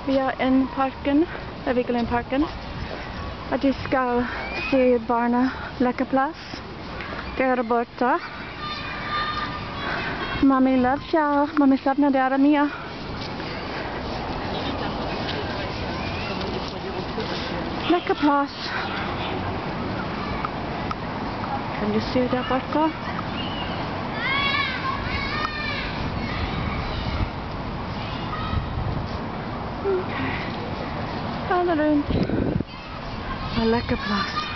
Vi är i parken, Vigelandparken. Och vi ska se barnelekeplats. Där borta. Mami love ciao. Mami saknar dig Mia. Lekeplats. Kan du se där borta? Alla runt. En lekker plaats.